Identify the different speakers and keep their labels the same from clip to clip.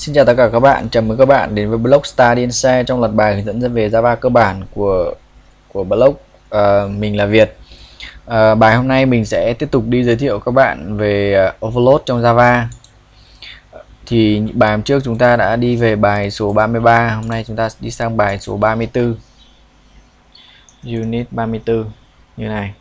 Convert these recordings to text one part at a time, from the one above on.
Speaker 1: Xin chào tất cả các bạn, chào mừng các bạn đến với blog Study and Share trong loạt bài hướng dẫn về Java cơ bản của blog. Mình là Việt. Bài hôm nay mình sẽ tiếp tục đi giới thiệu các bạn về overload trong Java. Thì bài hôm trước chúng ta đã đi về bài số 33, hôm nay chúng ta đi sang bài số 34. Unit 34 như này.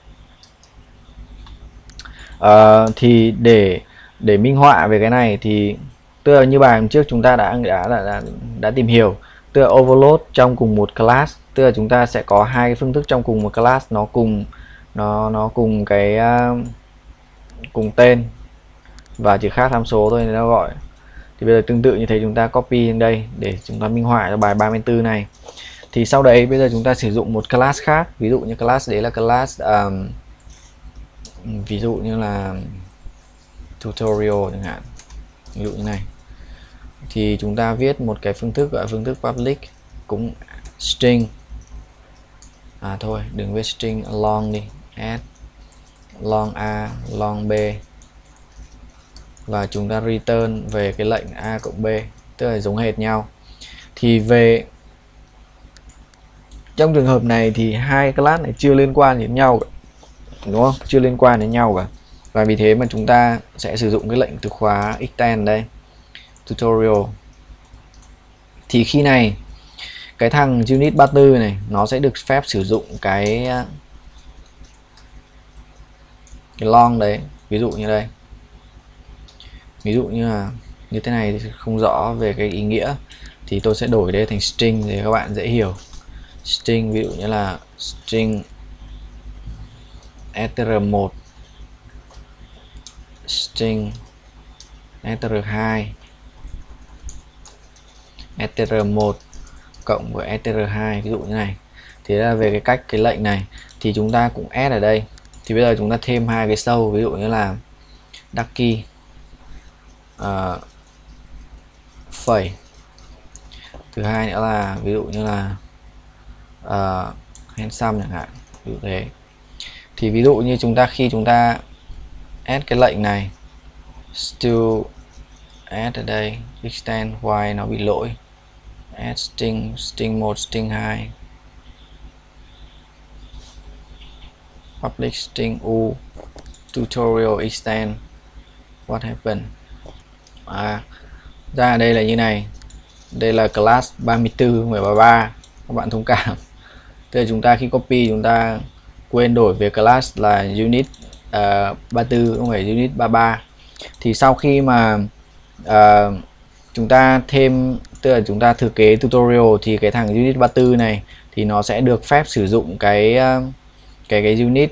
Speaker 1: Thì để minh họa về cái này thì tức là như bài hôm trước chúng ta đã tìm hiểu, tức là overload trong cùng một class, tức là chúng ta sẽ có hai cái phương thức trong cùng một class, nó cùng cái cùng tên và chỉ khác tham số thôi nó gọi. Thì bây giờ tương tự như thế chúng ta copy lên đây để chúng ta minh họa cho bài 34 này. Thì sau đấy bây giờ chúng ta sử dụng một class khác, ví dụ như class đấy là class ví dụ như là tutorial chẳng hạn, ví dụ như này, thì chúng ta viết một cái phương thức gọi phương thức public, cũng string, thôi đừng viết string long đi, add long a long b, và chúng ta return về cái lệnh a cộng b, tức là giống hệt nhau. Thì về trong trường hợp này thì hai class này chưa liên quan đến nhau cả, đúng không? Chưa liên quan đến nhau cả, và vì thế mà chúng ta sẽ sử dụng cái lệnh từ khóa extend đây, tutorial. Thì khi này cái thằng unit 34 này nó sẽ được phép sử dụng cái long đấy, ví dụ như đây, ví dụ như là như thế này thì không rõ về cái ý nghĩa, thì tôi sẽ đổi đây thành string để các bạn dễ hiểu. String ví dụ như là string str1, string str2, str1 cộng với str2, ví dụ như này. Thì là về cái cách cái lệnh này thì chúng ta cũng add ở đây. Thì bây giờ chúng ta thêm hai cái sâu, ví dụ như là ducky phẩy, thứ hai nữa là ví dụ như là handsome chẳng hạn, ví dụ thế. Thì ví dụ như khi chúng ta add cái lệnh này still add ở đây extend while nó bị lỗi, add string 1 string 2 public string u tutorial extend what happened. Ra đây là như này, đây là class 34 không phải 33, các bạn thông cảm. Tức là chúng ta khi copy chúng ta quên đổi về class là unit 34 không phải unit 33. Thì sau khi mà chúng ta thêm, tức là chúng ta thực kế tutorial, thì cái thằng unit 34 này thì nó sẽ được phép sử dụng cái unit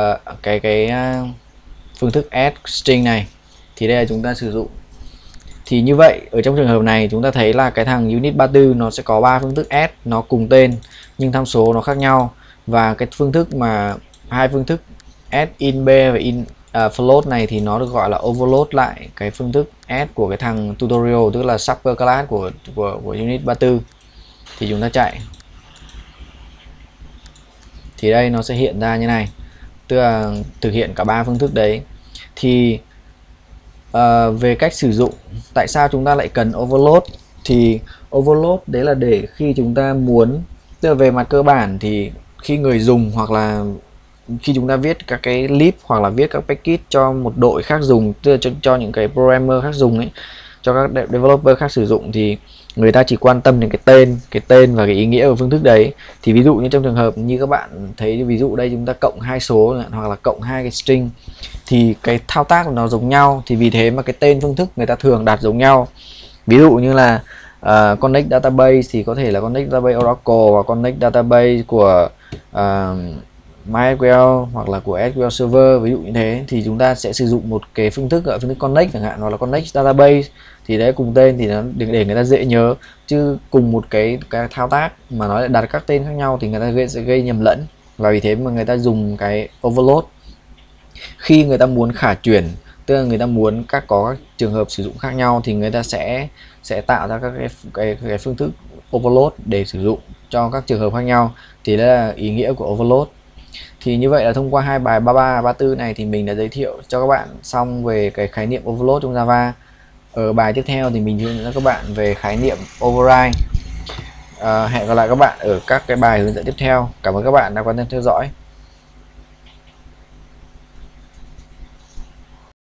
Speaker 1: phương thức add string này. Thì đây là chúng ta sử dụng. Thì như vậy ở trong trường hợp này chúng ta thấy là cái thằng unit 34 nó sẽ có 3 phương thức add, nó cùng tên nhưng tham số nó khác nhau, và cái phương thức mà hai phương thức add in b và in float này thì nó được gọi là overload lại cái phương thức add của cái thằng tutorial, tức là super class của unit 34. Thì chúng ta chạy thì đây nó sẽ hiện ra như này, tức là thực hiện cả ba phương thức đấy. Thì về cách sử dụng, tại sao chúng ta lại cần overload? Thì overload đấy là để khi chúng ta muốn, tức là về mặt cơ bản thì khi người dùng hoặc là khi chúng ta viết các cái lib hoặc là viết các package cho một đội khác dùng, tức là cho những cái programmer khác dùng ấy, cho các developer khác sử dụng, thì người ta chỉ quan tâm đến cái tên và cái ý nghĩa của phương thức đấy. Thì ví dụ như trong trường hợp như các bạn thấy, ví dụ đây chúng ta cộng hai số hoặc là cộng hai cái string, thì cái thao tác của nó giống nhau, thì vì thế mà cái tên phương thức người ta thường đặt giống nhau. Ví dụ như là connect database thì có thể là connect database Oracle, và connect database của MySQL hoặc là của SQL Server, ví dụ như thế. Thì chúng ta sẽ sử dụng một cái phương thức gọi phương thức connect chẳng hạn, hoặc là connect database, thì đấy cùng tên thì nó để người ta dễ nhớ. Chứ cùng một cái thao tác mà nó lại đặt các tên khác nhau thì người ta sẽ gây nhầm lẫn, và vì thế mà người ta dùng cái overload khi người ta muốn khả chuyển, tức là người ta muốn có các trường hợp sử dụng khác nhau, thì người ta sẽ tạo ra các cái phương thức overload để sử dụng cho các trường hợp khác nhau. Thì đó là ý nghĩa của overload. Thì như vậy là thông qua hai bài 33 và 34 này thì mình đã giới thiệu cho các bạn xong về cái khái niệm overload trong Java. ở bài tiếp theo thì mình hướng dẫn các bạn về khái niệm override. Hẹn gặp lại các bạn ở các cái bài hướng dẫn tiếp theo. Cảm ơn các bạn đã quan tâm theo dõi.